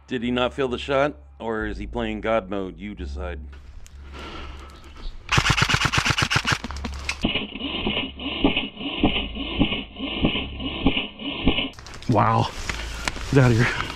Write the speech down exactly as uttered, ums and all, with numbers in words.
Did he not feel the shot, or is he playing God mode? You decide. Wow. Get out of here.